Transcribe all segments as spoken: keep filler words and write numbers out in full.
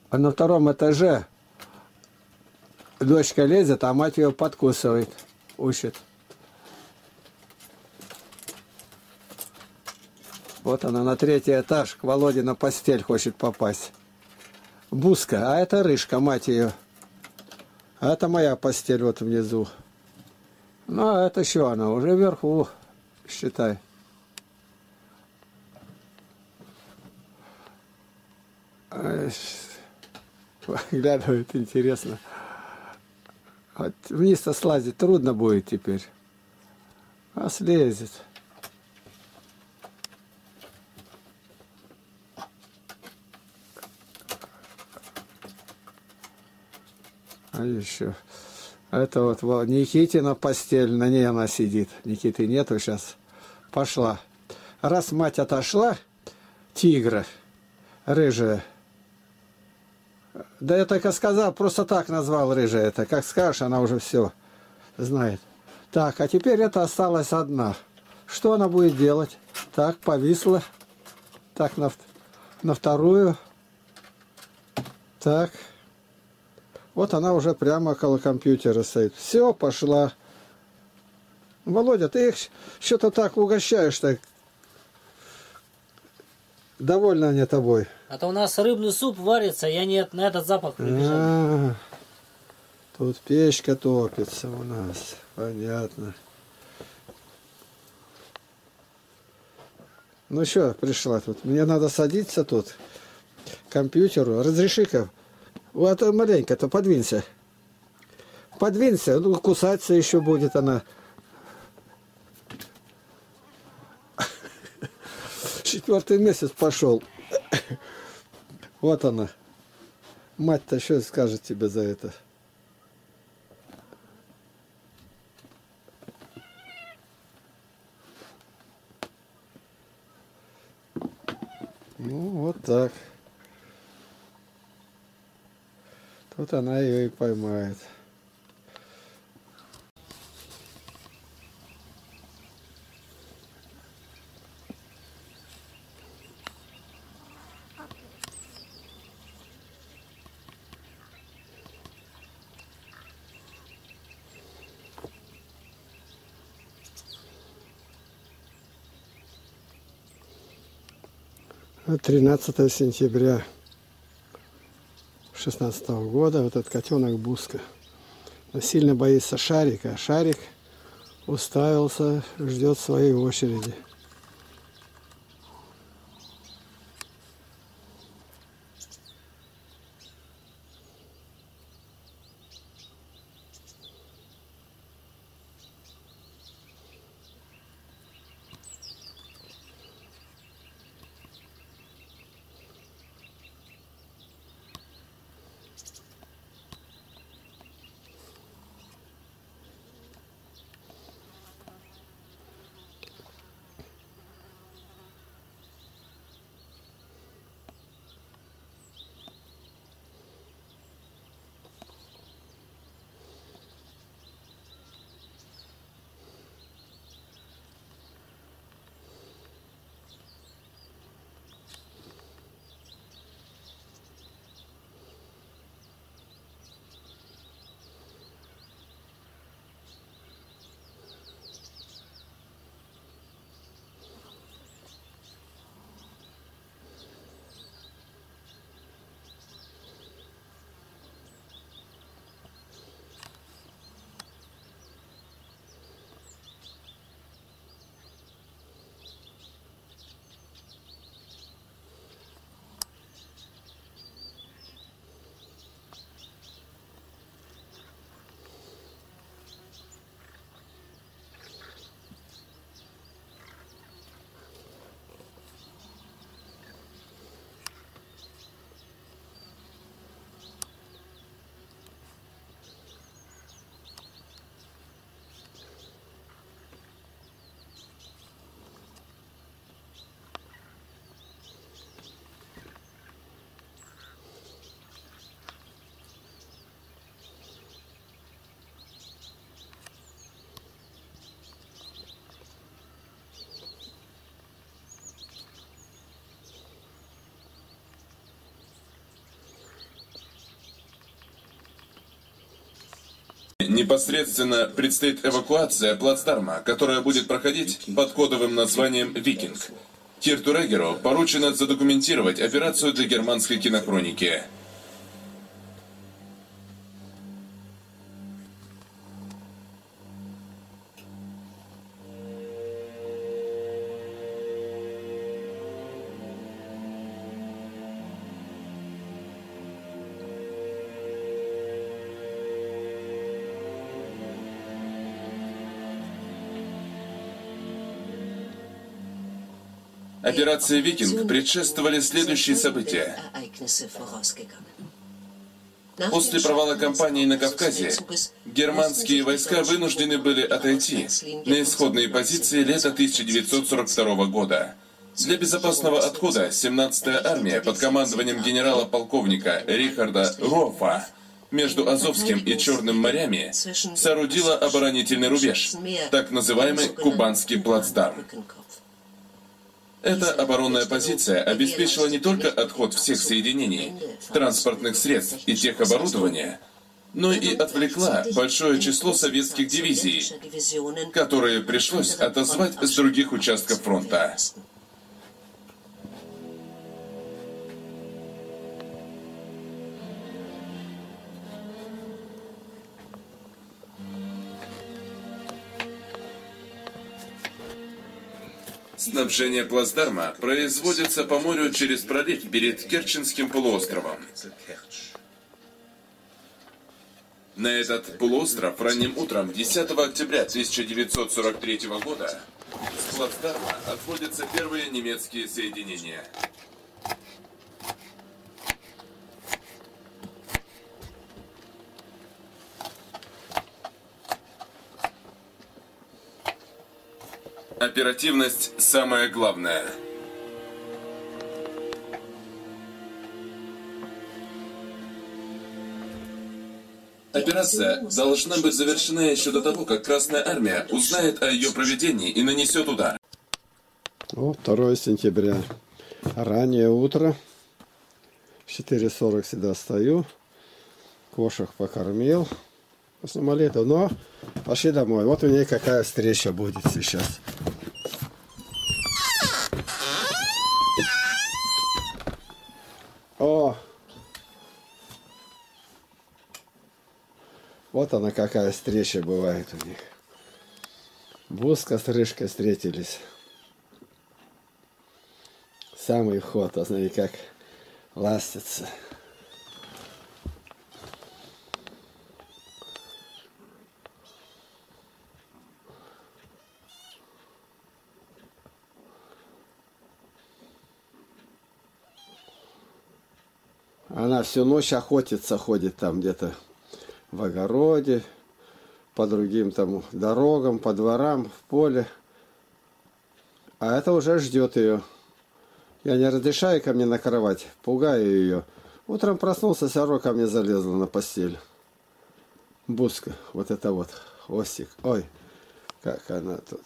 А на втором этаже дочка лезет, а мать ее подкусывает, учит. Вот она на третий этаж к Володе на постель хочет попасть. Буска, а это Рыжка, мать ее. А это моя постель вот внизу. Ну, а это еще она, уже вверху, считай. Глядывает, интересно. Вот вниз-то слазить трудно будет теперь. А слезет. А еще. Это вот, вот Никитина постель, на ней она сидит. Никиты нету сейчас. Пошла. Раз мать отошла, тигра, рыжая. Да я только сказал, просто так назвал рыжая это. Как скажешь, она уже все знает. Так, а теперь это осталась одна. Что она будет делать? Так, повисла. Так, на, на вторую. Так. Вот она уже прямо около компьютера стоит. Все, пошла. Володя, ты их что-то так угощаешь-то. Довольны они тобой. А то у нас рыбный суп варится, я не на этот запах прибежал. А, тут печка топится у нас. Понятно. Ну что, пришла тут. Мне надо садиться тут к компьютеру. Разреши-ка. Вот маленько-то подвинься. Подвинься. Ну, кусаться еще будет она. Четвертый месяц пошел. Вот она. Мать-то что скажет тебе за это? Ну, вот так. Тут она ее и поймает. тринадцатого сентября шестнадцатого года вот этот котенок Буска. Но сильно боится Шарика. Шарик уставился, ждет своей очереди. непосредственно предстоит эвакуация плацдарма, которая будет проходить под кодовым названием «Викинг». Кирту Регеру поручено задокументировать операцию для германской кинохроники. Операции «Викинг» предшествовали следующие события. После провала кампании на Кавказе, германские войска вынуждены были отойти на исходные позиции лета тысяча девятьсот сорок второго года. Для безопасного отхода семнадцатая армия под командованием генерала-полковника Рихарда Рофа между Азовским и Черным морями соорудила оборонительный рубеж, так называемый Кубанский плацдарм. Эта оборонная позиция обеспечила не только отход всех соединений, транспортных средств и техоборудования, но и отвлекла большое число советских дивизий, которые пришлось отозвать с других участков фронта. Снабжение плацдарма производится по морю через пролив перед Керченским полуостровом. На этот полуостров ранним утром десятого октября тысяча девятьсот сорок третьего года с плацдарма отходятся первые немецкие соединения. Оперативность – самое главное. Операция должна быть завершена еще до того, как Красная Армия узнает о ее проведении и нанесет удар. Ну, второе сентября. Раннее утро. В четыре сорок всегда встаю. Кошек покормил. После молитвы. Но пошли домой. Вот у нее какая встреча будет сейчас. О! Вот она какая встреча бывает у них. Буска с Рыжкой встретились. Самый вход, а знаете, как ластится. Она всю ночь охотится, ходит там где-то в огороде, по другим там дорогам, по дворам, в поле. А это уже ждет ее. Я не разрешаю ко мне на кровать, пугаю ее. Утром проснулся, сорока ко мне залезла на постель. Буска, вот это вот, хвостик. Ой, как она тут.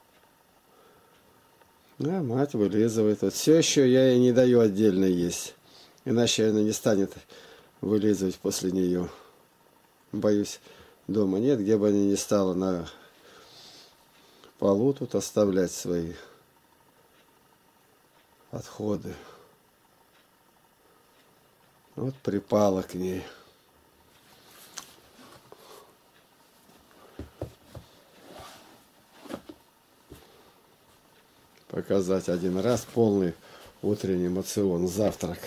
А мать вылизывает. Вот все еще я ей не даю отдельно есть. Иначе она не станет вылизывать после нее. Боюсь, дома нет, где бы она ни стала, на полу тут оставлять свои отходы. Вот припала к ней. Показать один раз полный утренний мацион, завтрак.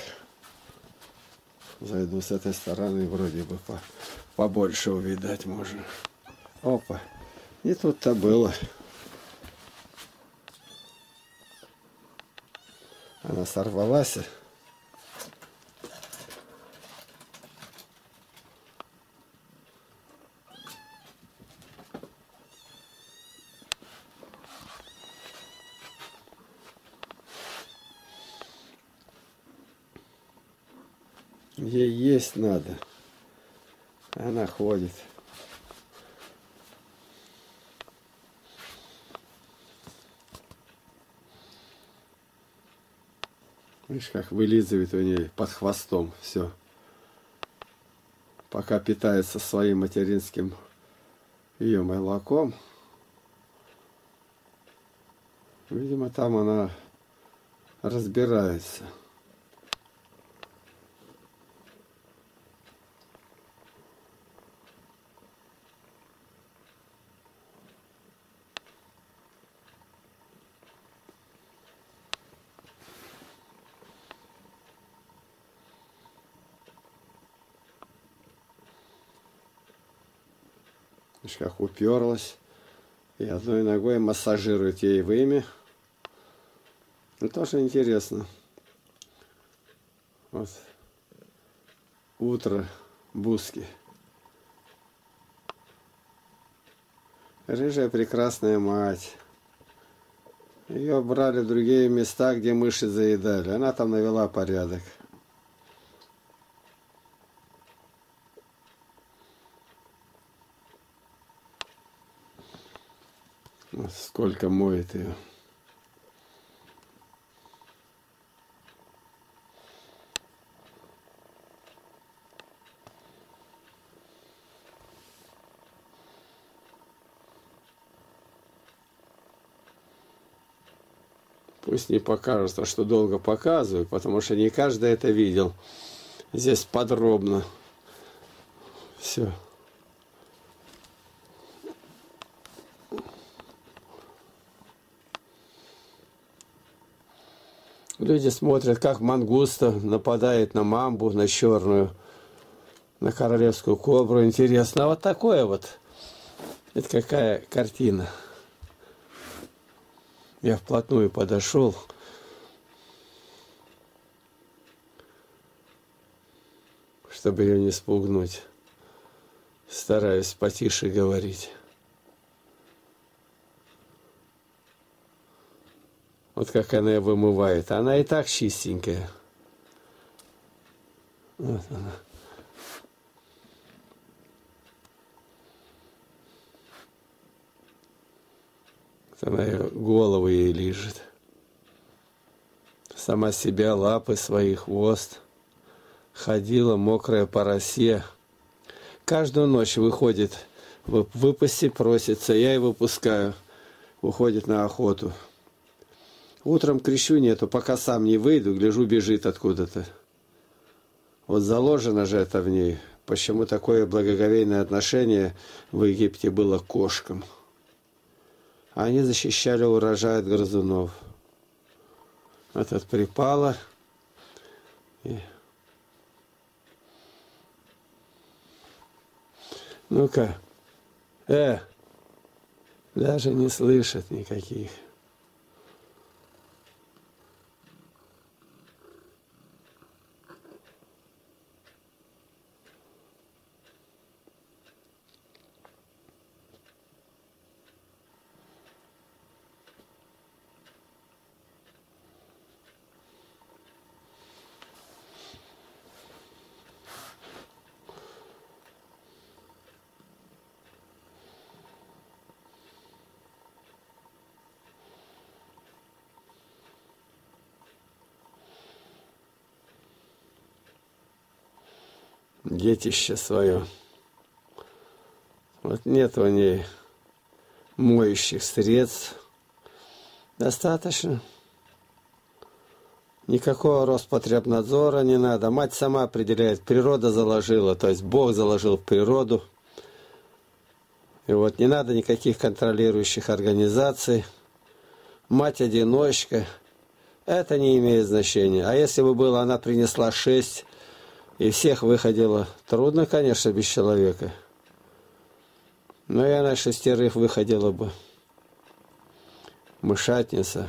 Зайду с этой стороны, вроде бы по, побольше увидать можно. Опа, и тут-то было. Она сорвалась. Ей есть надо. Она ходит. Видишь, как вылизывает у нее под хвостом все. Пока питается своим материнским ее молоком. Видимо, там она разбирается. Видишь, как уперлась. И одной ногой массажирует ей вымя. Ну, тоже интересно. Вот. Утро Буски. Рыжая прекрасная мать. Ее брали в другие места, где мыши заедали. Она там навела порядок. Вот сколько моет ее. Пусть не покажется, что долго показываю, потому что не каждый это видел. Здесь подробно все. Люди смотрят, как мангуста нападает на мамбу, на черную, на королевскую кобру. Интересно. А вот такое вот. Это какая картина. Я вплотную подошел. Чтобы ее не спугнуть. Стараюсь потише говорить. Вот как она ее вымывает. Она и так чистенькая. Вот она. Она ее голову ей лижет. Сама себя, лапы свои, хвост. Ходила мокрая по росе. Каждую ночь выходит выпустить, просится. Я и выпускаю. Уходит на охоту. Утром кричу нету, пока сам не выйду, гляжу, бежит откуда-то. Вот заложено же это в ней. Почему такое благоговейное отношение в Египте было к кошкам? Они защищали урожай от грызунов. Этот припала. И... Ну-ка. Э! Даже не слышат никаких. Детище свое. Вот нет у ней моющих средств. Достаточно. Никакого Роспотребнадзора не надо. Мать сама определяет. Природа заложила, то есть Бог заложил в природу. И вот не надо никаких контролирующих организаций. Мать-одиночка. Это не имеет значения. А если бы было, она принесла шесть и всех выходила. Трудно, конечно, без человека. Но и она шестерых выходила бы. Мышатница.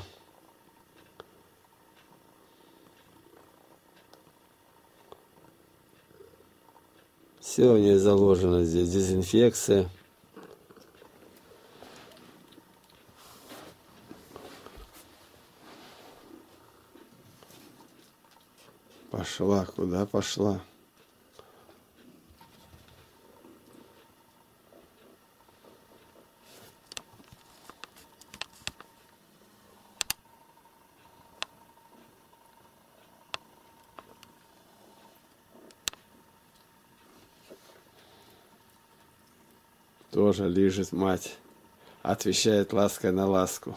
Все у нее заложено здесь. Дезинфекция. Пошла, куда пошла? тоже лижет мать. Отвечает лаской на ласку.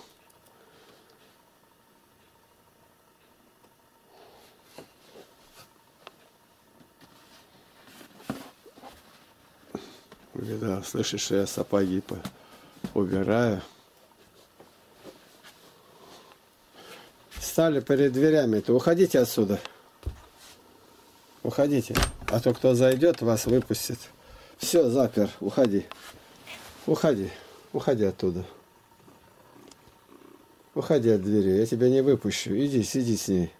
Видал, слышишь, что я сапоги по убираю. Стали перед дверями, то уходите отсюда. Уходите. А то кто зайдет, вас выпустит. Все, запер, уходи. Уходи. Уходи оттуда. Уходи от двери, я тебя не выпущу. Иди, сиди с ней.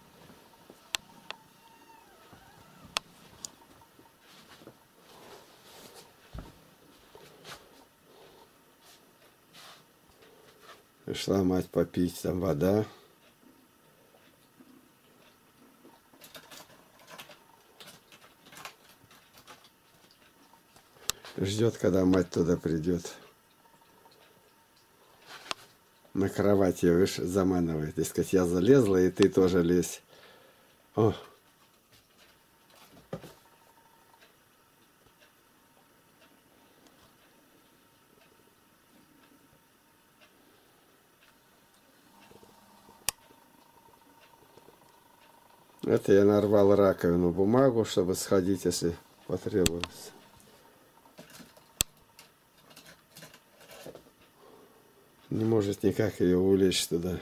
Пришла мать попить, там вода. Ждет, когда мать туда придет. На кровать ее, видишь, заманивает. Дескать, я залезла, и ты тоже лезь. О. Это я нарвал раковину, бумагу, чтобы сходить, если потребуется. Не может никак ее увлечь туда.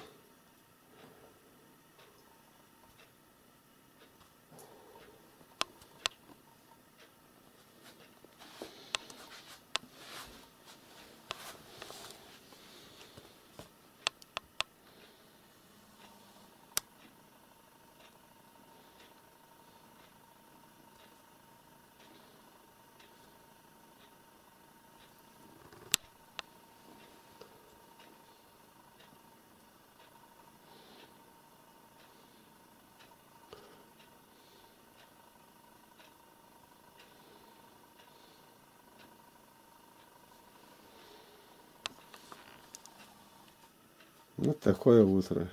Вот такое утро.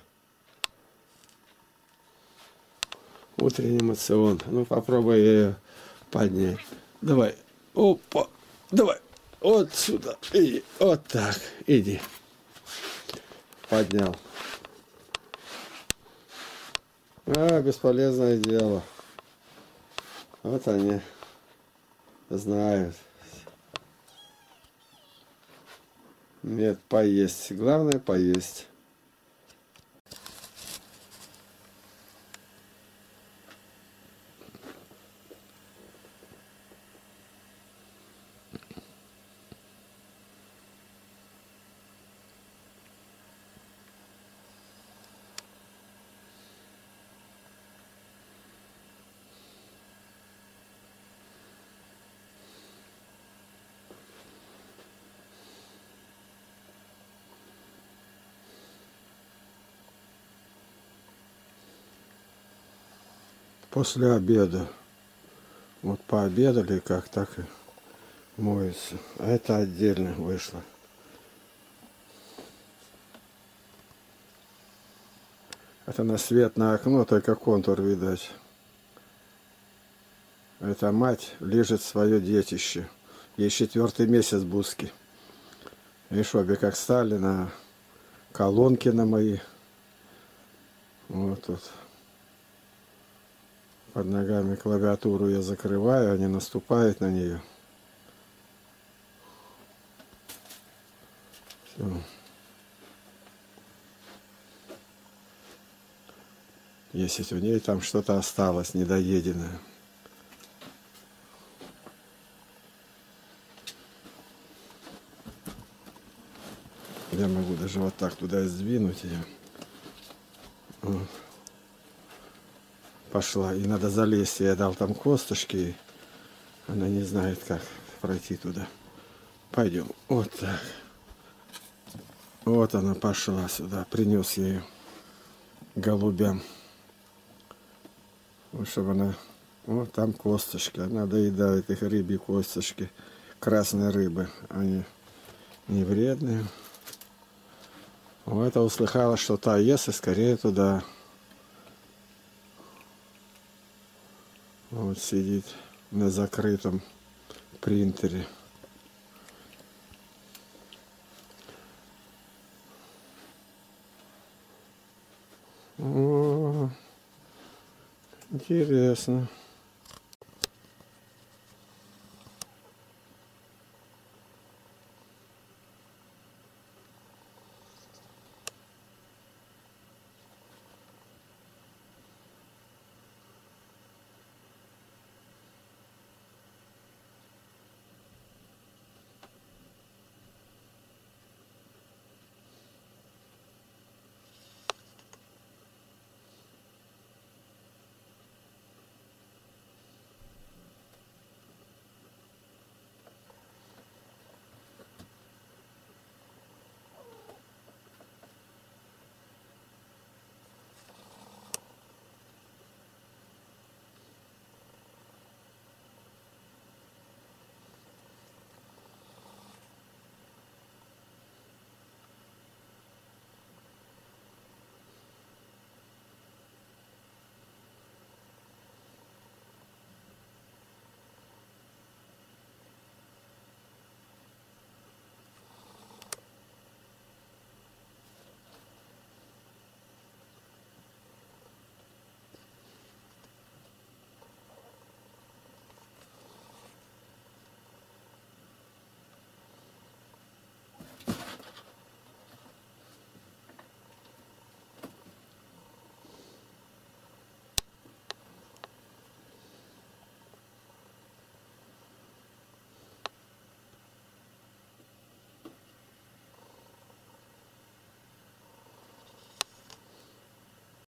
Утренний мацион. Ну, попробуй ее поднять. Давай. Опа. Давай. Вот сюда. Иди. Вот так. Иди. Поднял. А, бесполезное дело. Вот они знают. Нет, поесть. Главное поесть. После обеда. Вот пообедали, как так и моются. А это отдельно вышло. Это на свет на окно, только контур видать. Эта мать лежит свое детище. Ей четвертый месяц буски. Видишь, обе как стали на колонки на мои. Вот тут. Под ногами клавиатуру я закрываю, они наступают на нее. Все. Если у нее там что-то осталось недоеденное. Я могу даже вот так туда сдвинуть ее. Вот. Пошла. И надо залезть. Я дал там косточки. Она не знает, как пройти туда. Пойдем. Вот так. Вот она пошла сюда. Принес я ее голубям. Вот чтобы она... Вот там косточки. Она доедает их рыбьи косточки. Красной рыбы. Они не вредные. Вот это услыхала, что та ест, и скорее туда. Вот сидит на закрытом принтере. Интересно.